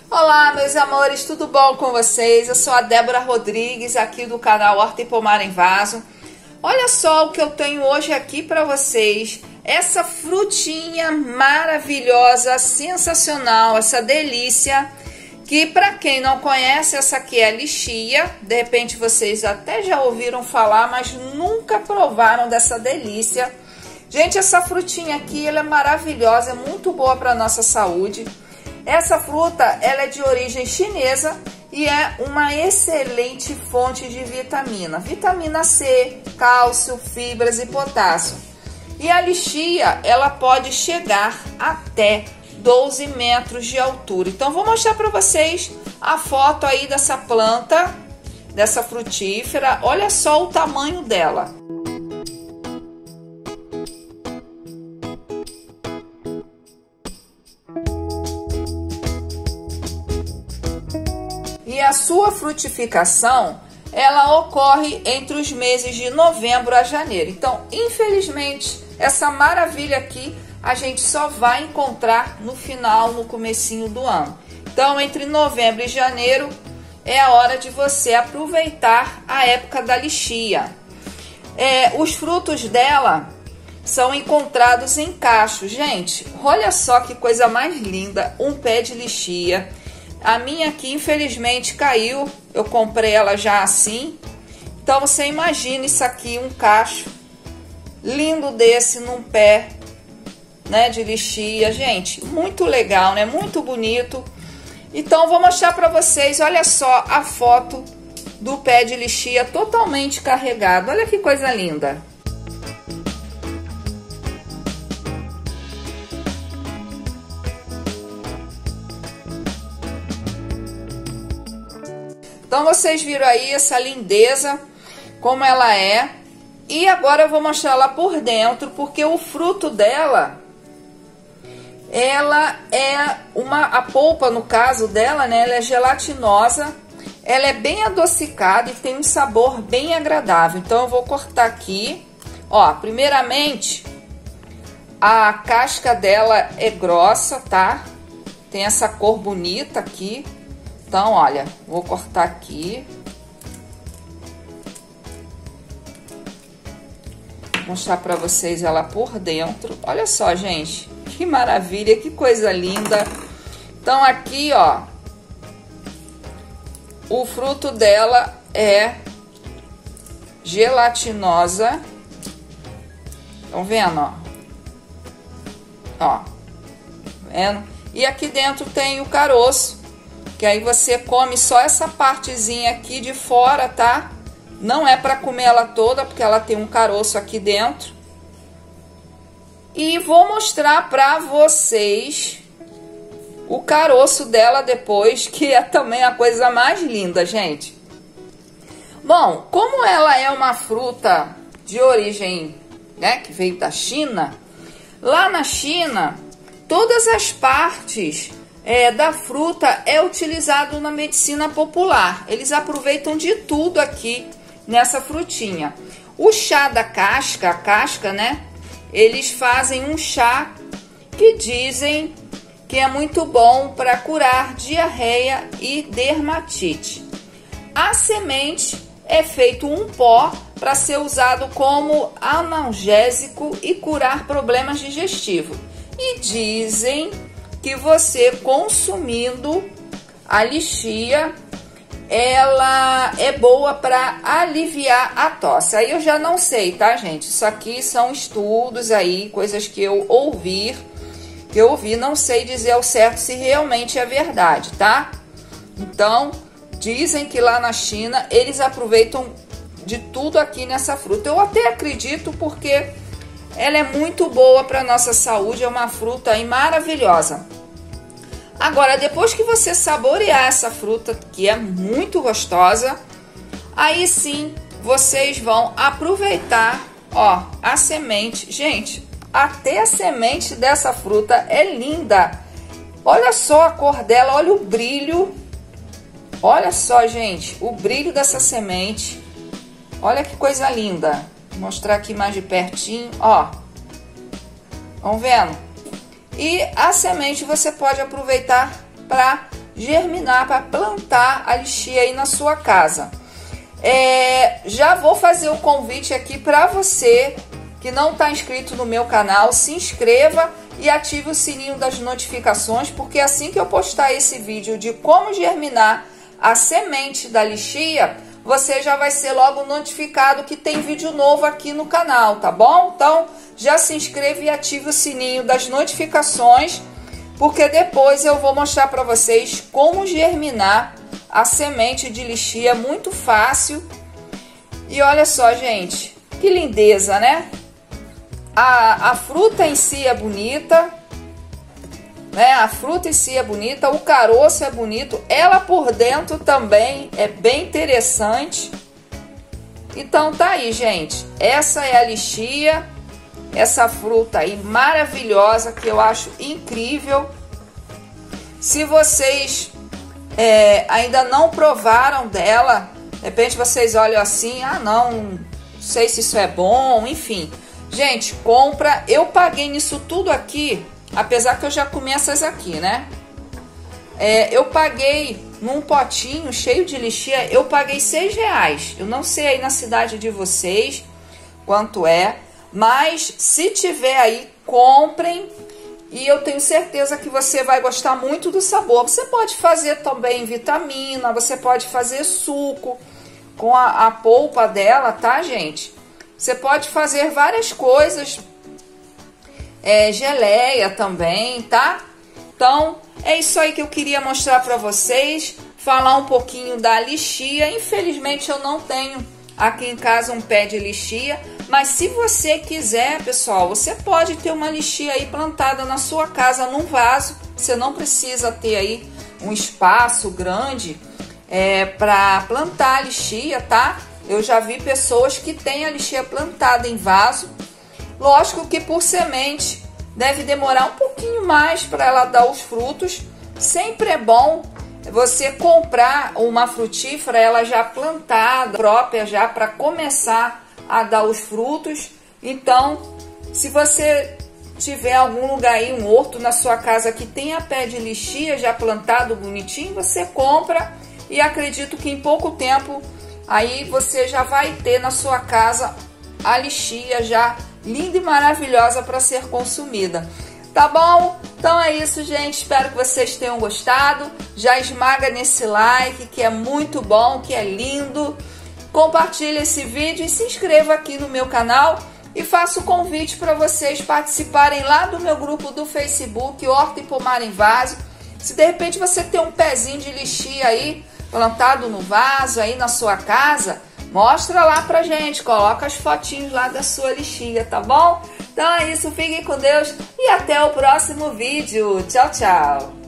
Olá, meus amores, tudo bom com vocês? Eu sou a Débora Rodrigues, aqui do canal Horta e Pomar em Vaso. Olha só o que eu tenho hoje aqui para vocês. Essa frutinha maravilhosa, sensacional, essa delícia, que para quem não conhece, essa aqui é a lichia. De repente vocês até já ouviram falar, mas nunca provaram dessa delícia. Gente, essa frutinha aqui, ela é maravilhosa, é muito boa para nossa saúde. Essa fruta, ela é de origem chinesa e é uma excelente fonte de vitamina. Vitamina C, cálcio, fibras e potássio. E a lichia, ela pode chegar até 12 metros de altura. Então, vou mostrar para vocês a foto aí dessa planta, dessa frutífera. Olha só o tamanho dela. E a sua frutificação, ela ocorre entre os meses de novembro a janeiro. Então, infelizmente, essa maravilha aqui a gente só vai encontrar no final, no comecinho do ano. Então, entre novembro e janeiro é a hora de você aproveitar a época da lichia. Os frutos dela são encontrados em cachos. Gente, olha só que coisa mais linda, um pé de lichia. A minha aqui, infelizmente, caiu. Eu comprei ela já assim. Então, você imagina isso aqui, um cacho lindo desse num pé, né, de lichia. Gente, muito legal, né? Muito bonito. Então, vou mostrar para vocês, olha só a foto do pé de lichia totalmente carregado. Olha que coisa linda. Então, vocês viram aí essa lindeza, como ela é. E agora eu vou mostrar ela por dentro, porque o fruto dela, ela é a polpa, no caso dela, né? Ela é gelatinosa, ela é bem adocicada e tem um sabor bem agradável. Então, eu vou cortar aqui. Ó, primeiramente, a casca dela é grossa, tá? Tem essa cor bonita aqui. Então, olha, vou cortar aqui. Vou mostrar para vocês ela por dentro. Olha só, gente, que maravilha, que coisa linda. Então, aqui, ó, o fruto dela é gelatinosa. Estão vendo, ó? Ó, vendo? E aqui dentro tem o caroço, que aí você come só essa partezinha aqui de fora, tá? Não é para comer ela toda, porque ela tem um caroço aqui dentro. E vou mostrar para vocês o caroço dela depois, que é também a coisa mais linda, gente. Bom, como ela é uma fruta de origem, né, que veio da China, lá na China, todas as partes da fruta é utilizado na medicina popular. Eles aproveitam de tudo aqui nessa frutinha. O chá da casca, a casca, né? Eles fazem um chá que dizem que é muito bom para curar diarreia e dermatite. A semente é feito um pó para ser usado como analgésico e curar problemas digestivos. E dizem que você consumindo a lichia, ela é boa para aliviar a tosse. Aí eu já não sei, tá, gente? Isso aqui são estudos aí, coisas que eu ouvi, não sei dizer ao certo se realmente é verdade, tá? Então, dizem que lá na China eles aproveitam de tudo aqui nessa fruta. Eu até acredito, porque ela é muito boa para nossa saúde, é uma fruta aí maravilhosa. Agora, depois que você saborear essa fruta, que é muito gostosa, aí sim vocês vão aproveitar, ó, a semente. Gente, até a semente dessa fruta é linda. Olha só a cor dela, olha o brilho. Olha só, gente, o brilho dessa semente. Olha que coisa linda. Vou mostrar aqui mais de pertinho, ó. Vão vendo? E a semente você pode aproveitar para germinar, para plantar a lixia aí na sua casa. Já vou fazer o convite aqui para você que não está inscrito no meu canal, se inscreva e ative o sininho das notificações, porque assim que eu postar esse vídeo de como germinar a semente da lixia, você já vai ser logo notificado que tem vídeo novo aqui no canal, tá bom? Então, já se inscreva e ative o sininho das notificações, porque depois eu vou mostrar para vocês como germinar a semente de lixia, muito fácil. E olha só, gente, que lindeza, né? A fruta em si é bonita, né? A fruta em si é bonita, o caroço é bonito, ela por dentro também é bem interessante. Então tá aí, gente, essa é a lixia, essa fruta aí maravilhosa que eu acho incrível. Se vocês ainda não provaram dela, de repente vocês olham assim, ah não sei se isso é bom, enfim. Gente, compra, eu paguei nisso tudo aqui, apesar que eu já comi essas aqui, né? Eu paguei num potinho cheio de lixia, eu paguei R$6. Eu não sei aí na cidade de vocês quanto é, mas se tiver aí, comprem. E eu tenho certeza que você vai gostar muito do sabor. Você pode fazer também vitamina, você pode fazer suco com a polpa dela, tá, gente? Você pode fazer várias coisas, geleia também, tá? Então, é isso aí que eu queria mostrar para vocês, falar um pouquinho da lixia. Infelizmente, eu não tenho aqui em casa um pé de lixia, mas se você quiser, pessoal, você pode ter uma lixia aí plantada na sua casa, num vaso. Você não precisa ter aí um espaço grande para plantar a lixia, tá? Eu já vi pessoas que têm a lixia plantada em vaso. Lógico que por semente deve demorar um pouquinho mais para ela dar os frutos. Sempre é bom você comprar uma frutífera, ela já plantada, própria já, para começar a dar os frutos. Então, se você tiver algum lugar aí, um horto na sua casa que tenha pé de lixia já plantado bonitinho, você compra e acredito que em pouco tempo aí você já vai ter na sua casa a lixia já linda e maravilhosa para ser consumida. Tá bom? Então é isso, gente. Espero que vocês tenham gostado. Já esmaga nesse like, que é muito bom, que é lindo. Compartilhe esse vídeo e se inscreva aqui no meu canal. E faço o convite para vocês participarem lá do meu grupo do Facebook, Horta e Pomar em Vaso. Se de repente você tem um pezinho de lixia aí, plantado no vaso aí na sua casa, mostra lá pra gente, coloca as fotinhos lá da sua lixia, tá bom? Então é isso, fiquem com Deus e até o próximo vídeo. Tchau, tchau!